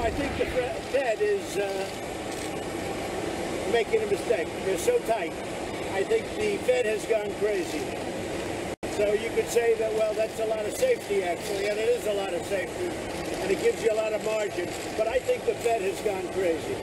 I think the Fed is making a mistake. They're so tight. I think the Fed has gone crazy. So you could say that, well, that's a lot of safety, actually, and it is a lot of safety, and it gives you a lot of margin. But I think the Fed has gone crazy.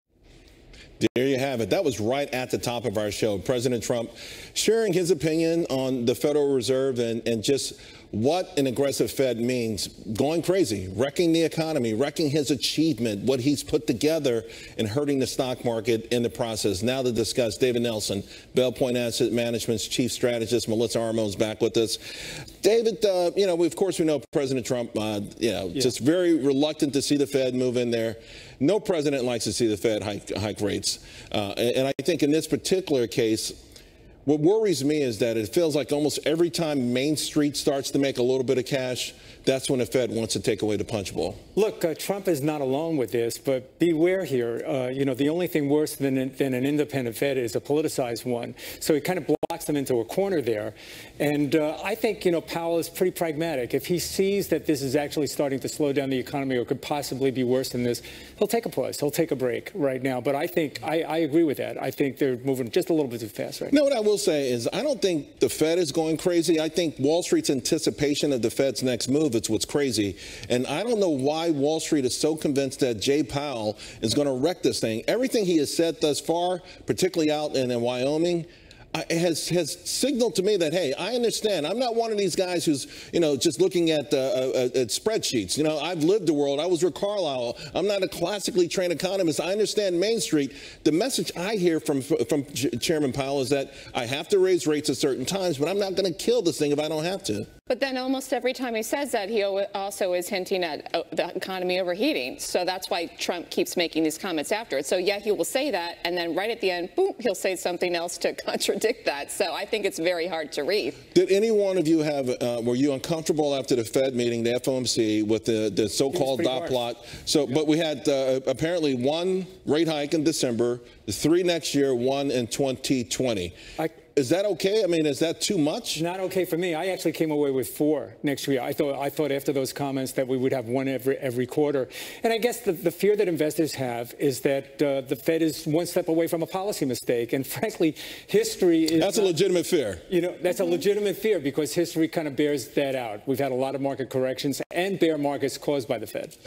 There you have it. That was right at the top of our show. President Trump sharing his opinion on the Federal Reserve and just what an aggressive Fed means. Going crazy, wrecking the economy, wrecking his achievement, what he's put together, and hurting the stock market in the process. Now to discuss, David Nelson, Bell Point Asset Management's chief strategist. Melissa Armo is back with us. David, of course, we know President Trump, just very reluctant to see the Fed move in there. No president likes to see the Fed hike rates. And I think in this particular case, what worries me is that it feels like almost every time Main Street starts to make a little bit of cash, that's when the Fed wants to take away the punch bowl. Look, Trump is not alone with this, but beware here. The only thing worse than an independent Fed is a politicized one. So he kind of blocks them into a corner there. And I think, Powell is pretty pragmatic. If he sees that this is actually starting to slow down the economy or could possibly be worse than this, he'll take a pause. He'll take a break right now. But I think I agree with that. I think they're moving just a little bit too fast right now. What I will say is I don't think the Fed is going crazy. I think Wall Street's anticipation of the Fed's next move is what's crazy. And I don't know why Wall Street is so convinced that Jay Powell is going to wreck this thing. Everything he has said thus far, particularly out in Wyoming, has signaled to me that, hey, I understand. I'm not one of these guys who's, just looking at spreadsheets. I've lived the world. I was Rick Carlisle. I'm not a classically trained economist. I understand Main Street. The message I hear from Chairman Powell is that I have to raise rates at certain times, but I'm not going to kill this thing if I don't have to. But then almost every time he says that, he also is hinting at the economy overheating. So that's why Trump keeps making these comments after it. So, yeah, he will say that, and then right at the end, boom, he'll say something else to contradict that. So I think it's very hard to read. Did any one of you were you uncomfortable after the Fed meeting, the FOMC, with the so-called dot plot? So, but we had apparently one rate hike in December, 3 next year, 1 in 2020. Is that okay? I mean, is that too much? Not okay for me. I actually came away with 4 next year. I thought after those comments that we would have 1 every quarter. And I guess the fear that investors have is that the Fed is 1 step away from a policy mistake. And frankly, history is... That's a legitimate fear. That's a legitimate fear because history kind of bears that out. We've had a lot of market corrections and bear markets caused by the Fed.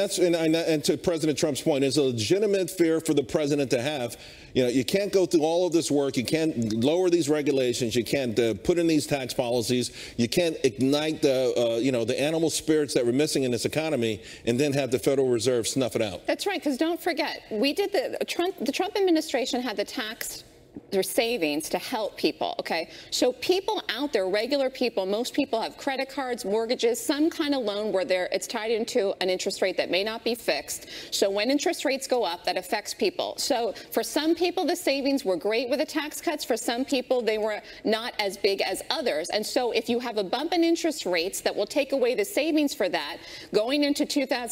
And to President Trump's point, it's a legitimate fear for the president to have. You can't go through all of this work. You can't lower these regulations. You can't put in these tax policies. You can't ignite the animal spirits that we're missing in this economy and then have the Federal Reserve snuff it out. That's right, because don't forget, the Trump administration had their savings to help people, okay? So people out there, regular people, most people have credit cards, mortgages, some kind of loan where it's tied into an interest rate that may not be fixed. So when interest rates go up, that affects people. So for some people, the savings were great with the tax cuts. For some people, they were not as big as others. And so if you have a bump in interest rates that will take away the savings for that, going into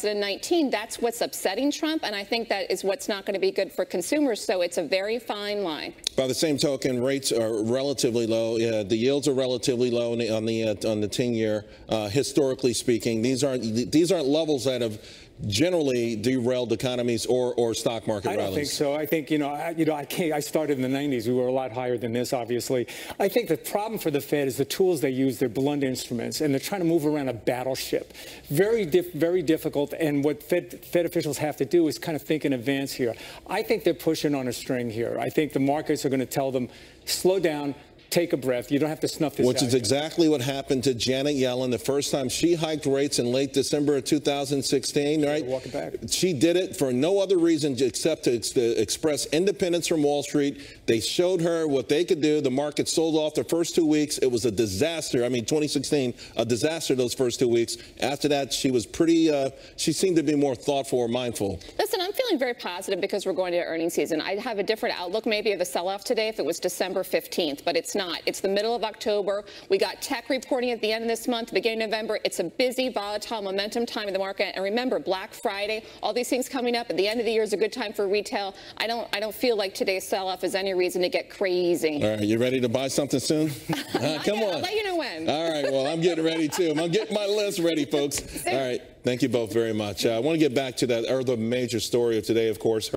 2019, that's what's upsetting Trump. And I think that is what's not going to be good for consumers. So it's a very fine line. By the same token, rates are relatively low. Yeah, the yields are relatively low on the 10-year. Historically speaking, these aren't levels that have generally derailed economies or stock market rallies. I don't think so. I think, I started in the 90s. We were a lot higher than this, obviously. I think the problem for the Fed is the tools they use. They're blunt instruments, and they're trying to move around a battleship. Very difficult, and what Fed officials have to do is kind of think in advance here. I think they're pushing on a string here. I think the markets are going to tell them, slow down, take a breath. You don't have to snuff this out. Which is exactly what happened to Janet Yellen the first time she hiked rates in late December of 2016, right? Walking back. She did it for no other reason except to express independence from Wall Street. They showed her what they could do. The market sold off the first 2 weeks. It was a disaster. I mean, 2016, a disaster those first 2 weeks. After that, she was she seemed to be more thoughtful or mindful. Listen, I'm feeling very positive because we're going to earnings season. I'd have a different outlook maybe of the sell-off today if it was December 15th, but it's not. It's the middle of October. We got tech reporting at the end of this month, beginning of November. It's a busy, volatile, momentum time in the market. And remember, Black Friday, all these things coming up at the end of the year is a good time for retail. I don't feel like today's sell-off is any reason to get crazy. All right, you ready to buy something soon? Come on. I'll let you know when. All right, well, I'm getting ready too. I'm getting my list ready, folks. All right. Thank you both very much. I want to get back to that other major story of today, of course.